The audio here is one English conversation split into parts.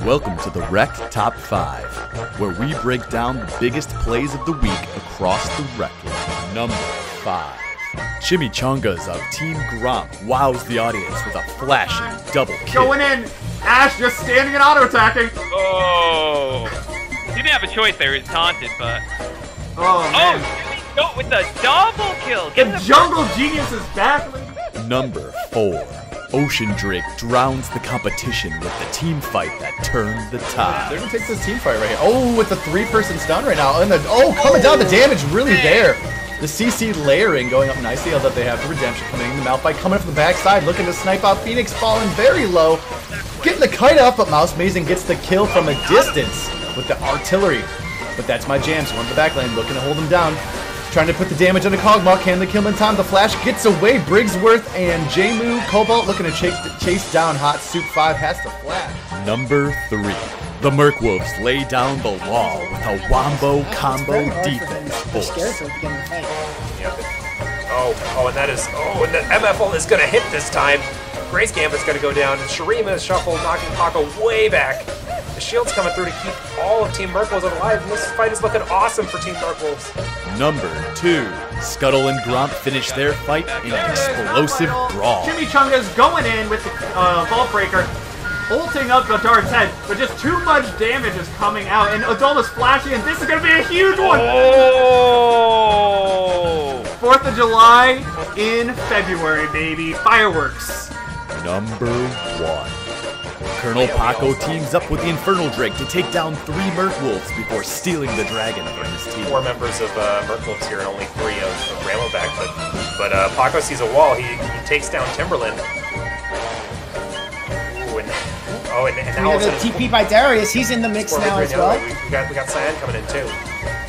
Welcome to the Rekt Top 5, where we break down the biggest plays of the week across the Rekt League. Number 5. Chimichangas of Team Gromp wows the audience with a flashing double kick. Going in! Ash just standing and auto-attacking! Oh! He didn't have a choice there, he was taunted, but... Oh, man. Oh, with the double kill! The Jungle Genius is back! Number 4. Ocean Drake drowns the competition with the team fight that turned the tide. They're gonna take this team fight right here. Oh, with the 3-person stun right now. And coming down, the damage really there. The CC layering going up nicely, although they have the redemption coming in. The Malphite coming from the backside, looking to snipe out Phoenix, falling very low. Getting the kite up, but Mouse Mazing gets the kill from a distance with the artillery. But that's my jam, so on the back lane, looking to hold him down. Trying to put the damage on the Cogmog. Can the kill in time? The flash gets away. Briggsworth and Jmu Cobalt looking to chase down Hot Soup 5. Has to flash. Number 3. The Merkwolves lay down the law with a wombo combo defense force. Yep. Oh, and that is... Oh, and the MFL is going to hit this time. Grace Gambit's going to go down. And Shurima shuffle, knocking Paco way back. The shield's coming through to keep all of Team Merkwolves alive, and this fight is looking awesome for Team Merkwolves. Number 2. Scuttle and Gromp finish their fight in an explosive brawl. Chimichanga's going in with the Vault Breaker, ulting up the Dark's head, but just too much damage is coming out, and Adola's flashing, and this is going to be a huge one! Oh! 4th of July in February, baby. Fireworks. Number 1. Colonel Paco teams up with the Infernal Drake to take down 3 Merkwolves before stealing the dragon from his team. 4 members of Merkwolves here and only 3 of Ramelback, but Paco sees a wall. He takes down Timberland. Ooh, and now we have a TP by Darius. He's in the mix now as well. We got Cyan coming in too.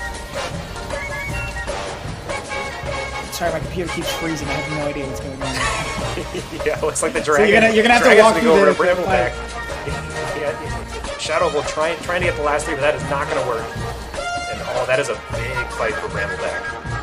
Sorry, my computer keeps freezing. I have no idea what's going on. Yeah, looks like the dragon. So you're gonna have to walk through the Ramelback. Shadow will trying to get the last 3, but that is not going to work. And that is a big fight for Brambleback.